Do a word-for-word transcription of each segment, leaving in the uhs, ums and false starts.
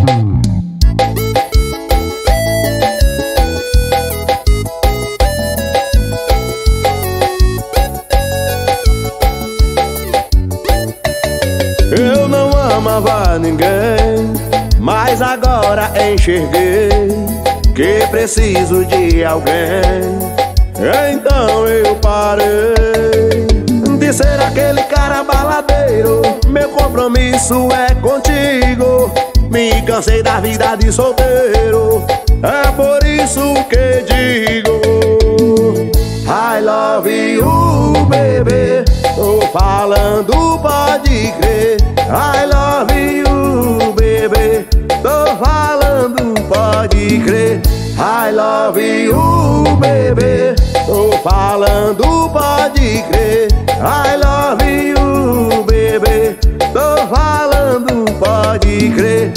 Eu não amava ninguém, mas agora enxerguei que preciso de alguém. Então eu parei de ser aquele cara baladeiro. Meu compromisso é contigo. Me cansei da vida de solteiro. É por isso que digo I love you, bebê. Tô falando, pode crer. I love you, bebê. Tô falando, pode crer. I love you, bebê. Tô falando, pode crer. I love you, bebê. Tô falando, pode crer.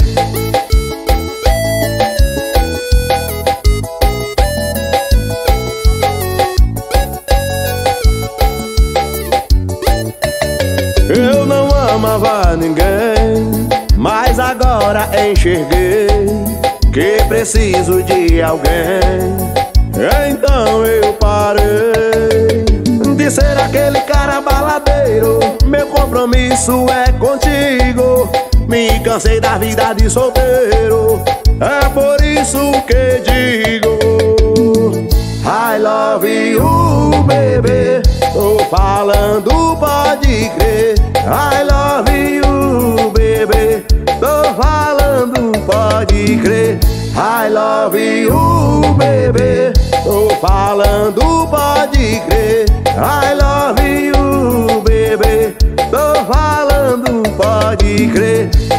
Eu não amava ninguém, mas agora enxerguei que preciso de alguém. Então eu parei de ser aquele cara baladeiro. Meu compromisso é contigo. Me cansei da vida de solteiro. É por isso que digo I love you, bebê. Tô falando, pode crer. I love you, bebê. Tô falando, pode crer. I love you, bebê. Tô falando, pode crer. I love you, bebê. Tô falando, pode crer.